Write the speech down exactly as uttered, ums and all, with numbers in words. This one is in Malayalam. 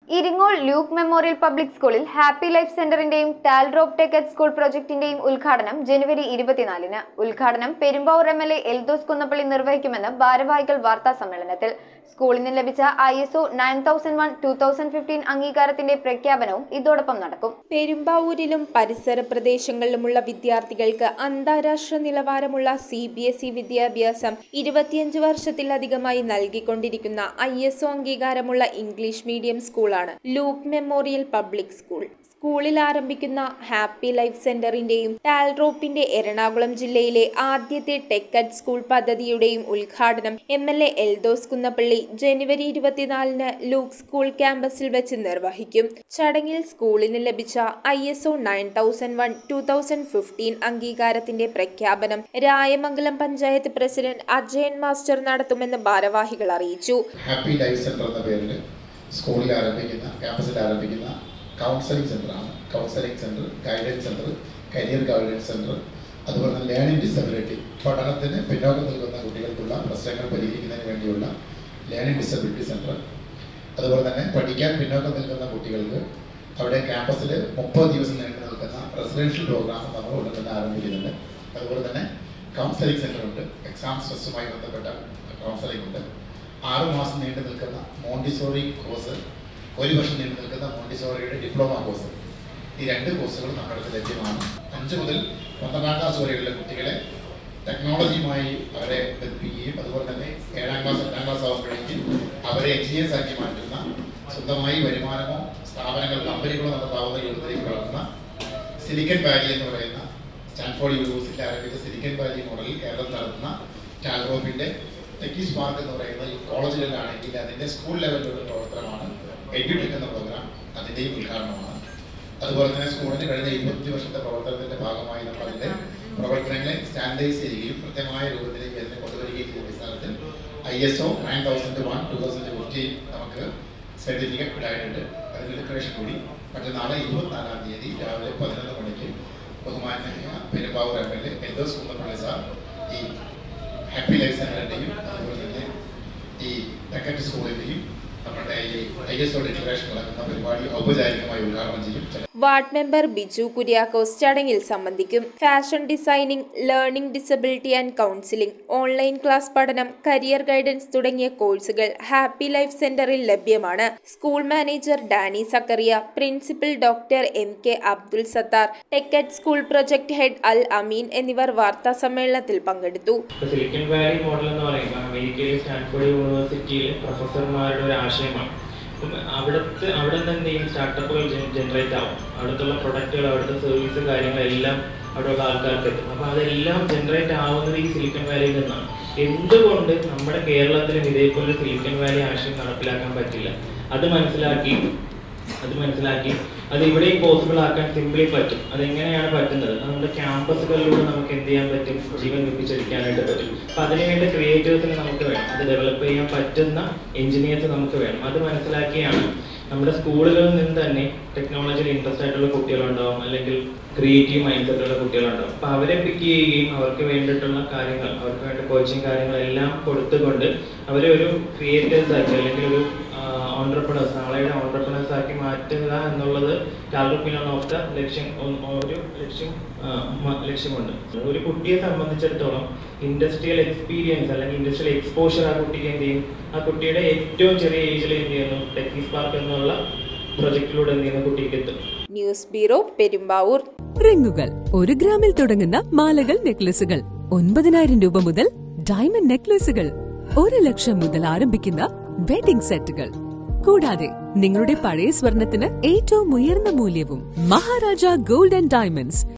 ഇരിങ്ങോൾ ലൂക്ക് മെമ്മോറിയൽ പബ്ലിക് സ്കൂളിൽ ഹാപ്പി ലൈഫ് സെന്ററിന്റെയും ടാൽഡ്രോപ്പ് ടെക് അറ്റ് സ്കൂൾ പ്രൊജക്ടിന്റെയും ഉദ്ഘാടനം ജനുവരി ഇരുപത്തിനാലിന്. ഉദ്ഘാടനം Perumbavoor M L A Eldhose Kunnappilly നിർവഹിക്കുമെന്ന് ഭാരവാഹികൾ വാർത്താ സമ്മേളനത്തിൽ. സ്കൂളിൽ നിന്ന് ലഭിച്ച I S O nine thousand one two thousand fifteen അംഗീകാരത്തിന്റെ പ്രഖ്യാപനവും ഇതോടൊപ്പം നടക്കും. പെരുമ്പാവൂരിലും പരിസര പ്രദേശങ്ങളിലുമുള്ള വിദ്യാർത്ഥികൾക്ക് അന്താരാഷ്ട്ര നിലവാരമുള്ള സി ബി എസ് ഇ വിദ്യാഭ്യാസം ഇരുപത്തിയഞ്ച് വർഷത്തിലധികമായി നൽകിക്കൊണ്ടിരിക്കുന്ന ഐ എസ് ഒ അംഗീകാരമുള്ള ഇംഗ്ലീഷ് മീഡിയം സ്കൂളാണ് ലൂക്ക് മെമ്മോറിയൽ പബ്ലിക് സ്കൂൾ. സ്കൂളിൽ ആരംഭിക്കുന്ന ഹാപ്പി ലൈഫ് സെന്ററിന്റെയും ടാൽഡ്രോപ്പിന്റെ എറണാകുളം ജില്ലയിലെ ആദ്യത്തെ ടെക് അറ്റ് സ്കൂൾ പദ്ധതിയുടെയും ഉദ്ഘാടനം M L A Eldhose Kunnappilly ജനുവരി ഇരുപത്തിനാലിന് ലൂക്ക് സ്കൂൾ ക്യാമ്പസിൽ വെച്ച് നിർവഹിക്കും. ചടങ്ങിൽ സ്കൂളിന് ലഭിച്ച I S O nine thousand one two thousand fifteen അംഗീകാരത്തിന്റെ പ്രഖ്യാപനം രായമംഗലം പഞ്ചായത്ത് പ്രസിഡന്റ് അജയൻ മാസ്റ്റർ നടത്തുമെന്ന് ഭാരവാഹികൾ അറിയിച്ചു. ഹാപ്പി ലൈഫ് സെന്റർ എന്ന പേരിൽ സ്കൂളിൽ ആരംഭിക്കുന്ന ക്യാമ്പസിൽ ആരംഭിക്കുന്ന കൗൺസിലിംഗ് സെൻ്ററാണ്. Counselling centre, guidance centre, career guidance centre, അതുപോലെ തന്നെ ലേണിംഗ് ഡിസബിലിറ്റി, പഠനത്തിന് പിന്നോക്കം നിൽക്കുന്ന കുട്ടികൾക്കുള്ള പ്രശ്നങ്ങൾ പരിഹരിക്കുന്നതിന് വേണ്ടിയുള്ള ലേണിംഗ് ഡിസബിലിറ്റി സെൻറ്റർ, അതുപോലെ തന്നെ പഠിക്കാൻ പിന്നോക്കം നിൽക്കുന്ന കുട്ടികൾക്ക് അവിടെ ക്യാമ്പസിൽ മുപ്പത് ദിവസം നീണ്ടു നിൽക്കുന്ന റെസിഡൻഷ്യൽ പ്രോഗ്രാം നമ്മൾ ഉടൻ തന്നെ ആരംഭിക്കുന്നുണ്ട്. അതുപോലെ തന്നെ കൗൺസിലിംഗ് സെൻറ്റർ ഉണ്ട്, എക്സാം സ്ട്രെസ്സുമായി ബന്ധപ്പെട്ട കൗൺസിലിംഗ് ഉണ്ട്. ആറു മാസം നീണ്ടു നിൽക്കുന്ന മോണ്ടിസോറി കോഴ്സ്, ഒരു വർഷം നീണ്ടു നിൽക്കുന്ന മോണ്ടിസോറിയുടെ ഡിപ്ലോമ കോഴ്സ്, ഈ രണ്ട് കോഴ്സുകളും നമ്മുടെ അടുത്ത് ലഭ്യമാണ്. അഞ്ച് മുതൽ പന്ത്രണ്ടാം ക്ലാസ് വരെയുള്ള കുട്ടികളെ ടെക്നോളജിയുമായി അവരെ ബന്ധിപ്പിക്കുകയും അതുപോലെ തന്നെ ഏഴാം ക്ലാസ് എട്ടാം ക്ലാസ് ആവുമ്പോഴേക്കും അവരെ എഞ്ചിനീയേഴ്സ് ആക്കി മാറ്റുന്ന, സ്വന്തമായി വരുമാനമോ സ്ഥാപനങ്ങൾ കമ്പനികളോ നടത്താവുന്ന യുവതിലേക്ക് വളർന്ന സിലിക്കൺ വാലി എന്ന് പറയുന്ന സ്റ്റാൻഫോർഡ് യൂണിവേഴ്സിറ്റി ആരംഭിച്ച സിലിക്കൺ വാലി മോഡലിൽ കേരളം നടത്തുന്ന ടാൽഡ്രോപ്പിന്റെ ടെക്കീസ് പാർക്ക് എന്ന് പറയുന്ന ഈ കോളേജുകളിലാണെങ്കിൽ അതിന്റെ സ്കൂൾ ലെവലിലുള്ള പ്രവർത്തനമാണ് എഡ്യൂടെക് എന്ന പ്രോഗ്രാം, അതിൻ്റെയും ഉദ്ഘാടനമാണ്. അതുപോലെ തന്നെ സ്കൂളിന് കഴിഞ്ഞ ഇരുപത്തി വർഷത്തെ പ്രവർത്തനത്തിന്റെ ഭാഗമായി നമ്മൾ അതിന്റെ പ്രവർത്തനങ്ങളെ സ്റ്റാൻഡേർഡൈസ് ചെയ്യുകയും കൃത്യമായ രൂപത്തിലേക്ക് അതിനെ കൊണ്ടുവരികയും ചെയ്യുന്ന അടിസ്ഥാനത്തിൽ I S O nine thousand one two thousand fifteen നമുക്ക് സർട്ടിഫിക്കറ്റ് ഉണ്ടായിട്ടുണ്ട്. അതിന്റെ ഡിക്ലറേഷൻ കൂടി മറ്റന്നാളെ ഇരുപത്തിനാലാം തീയതി രാവിലെ പതിനൊന്ന് മണിക്ക് ബഹുമാനായ Perumbavoor M L A Eldhose Kunnappilly sir ഈ ഹാപ്പി ലൈഫ് സെന്ററിന്റെയും അതുപോലെ തന്നെ ഈ ടെക് അറ്റ് സ്കൂളിന്റെയും നമ്മുടെ ഈ ഐ എസ് ഒ ഡിക്ലറേഷൻ നടക്കുന്ന പരിപാടി ഔപചാരികമായി ഉദ്ഘാടനം ചെയ്യും. വാർഡ് മെമ്പർ ബിജു കുര്യാക്കോസ് ചടങ്ങിൽ സംബന്ധിക്കും. Fashion designing, learning disability and counselling, online class പഠനം, കരിയർ ഗൈഡൻസ് തുടങ്ങിയ കോഴ്സുകൾ ഹാപ്പി ലൈഫ് സെന്ററിൽ ലഭ്യമാണ്. School manager Dani Zacharia, principal doctor M K Abdul Sathar, tech at school project head Al Ameen എന്നിവർ വാർത്താ സമ്മേളനത്തിൽ പങ്കെടുത്തു. സിലിക്കൺ വാലി മോഡൽ എന്ന് പറയുമ്പോൾ അമേരിക്കയിലെ സ്റ്റാൻഫോർഡ് യൂണിവേഴ്സിറ്റിയിലെ പ്രൊഫസർമാരുടെ ഒരു ആശയമാണ്. അവിടുത്തെ അവിടെ നിന്ന് എന്ത് ചെയ്യും, സ്റ്റാർട്ടപ്പുകൾ ജനറേറ്റ് ആവും. അവിടുത്തെ പ്രൊഡക്റ്റുകൾ, അവിടുത്തെ സർവീസ് കാര്യങ്ങളെല്ലാം അവിടെയുള്ള ആൾക്കാർക്ക് എത്തും. അപ്പോൾ അതെല്ലാം ജനറേറ്റ് ആവുന്നത് ഈ സിലിക്കൺ വാലിയിൽ നിന്നാണ്. എന്തുകൊണ്ട് നമ്മുടെ കേരളത്തിലും ഇതേപോലെ സിലിക്കൺ വാലി ആശയം നടപ്പിലാക്കാൻ പറ്റില്ല? അത് മനസ്സിലാക്കി അത് മനസ്സിലാക്കി അത് ഇവിടെയും പോസിബിൾ ആക്കാൻ സിംപ്ലി പറ്റും. അതെങ്ങനെയാണ് പറ്റുന്നത്? നമ്മുടെ ക്യാമ്പസുകളിലൂടെ നമുക്ക് എന്ത് ചെയ്യാൻ പറ്റും? ജീവൻ വെപ്പിച്ചെടുക്കാനായിട്ട് പറ്റും. അപ്പം അതിനുവേണ്ടി ക്രിയേറ്റേഴ്സിന് നമുക്ക് വേണം, അത് ഡെവലപ്പ് ചെയ്യാൻ പറ്റുന്ന എഞ്ചിനീയേഴ്സ് നമുക്ക് വേണം. അത് മനസ്സിലാക്കിയാണ് നമ്മുടെ സ്കൂളുകളിൽ നിന്ന് തന്നെ ടെക്നോളജിയിൽ ഇൻട്രസ്റ്റ് ആയിട്ടുള്ള കുട്ടികളുണ്ടാവും, അല്ലെങ്കിൽ ക്രിയേറ്റീവ് മൈൻഡ് സെറ്റുള്ള കുട്ടികളുണ്ടാവും. അപ്പോൾ അവരെ പിക്ക് ചെയ്യുകയും അവർക്ക് വേണ്ടിയിട്ടുള്ള കാര്യങ്ങൾ, അവർക്ക് വേണ്ട കോച്ചിങ് കാര്യങ്ങളെല്ലാം കൊടുത്തുകൊണ്ട് അവരെ ഒരു ക്രിയേറ്റേഴ്സ് ആക്കി, അല്ലെങ്കിൽ ഒരു ഓൺട്രപ്രണേഴ്സ്, നാളെയുടെ ഓൺട്രപ്രണേഴ്സ് ആക്കി മാറ്റുക എന്നുള്ളത് ടാൽഡ്രോപ്പിലാണ് ഓഫ് ദ ലക്ഷ്യം, ഒരു ലക്ഷ്യം ലക്ഷ്യമുണ്ട്. ഒരു കുട്ടിയെ സംബന്ധിച്ചിടത്തോളം ഇൻഡസ്ട്രിയൽ എക്സ്പീരിയൻസ് അല്ലെങ്കിൽ ഇൻഡസ്ട്രിയൽ എക്സ്പോഷർ ആ കുട്ടിക്ക് എന്ത് ചെയ്യും? ആ കുട്ടിയുടെ ഏറ്റവും ചെറിയ ഏജിൽ എന്ത് ചെയ്യുന്നു? ടെക്കീസ് പാർക്ക് എന്നുള്ള പ്രൊജക്ടിലൂടെ എന്ത് ചെയ്യുന്നു? കുട്ടിക്ക് എത്തും. News bureau, Perumbavoor. റിങ്ങുകൾ ഒരു ഗ്രാമിൽ തുടങ്ങുന്ന മാലകൾ, നെക്ലസുകൾ ഒൻപതിനായിരം രൂപ മുതൽ ഡയമണ്ട് നെക്ലസുകൾ, ഒരു ലക്ഷം മുതൽ ആരംഭിക്കുന്ന വെഡിംഗ് സെറ്റുകൾ, കൂടാതെ നിങ്ങളുടെ പഴയ സ്വർണത്തിന് ഏറ്റവും ഉയർന്ന മൂല്യവും. Maharaja gold and diamonds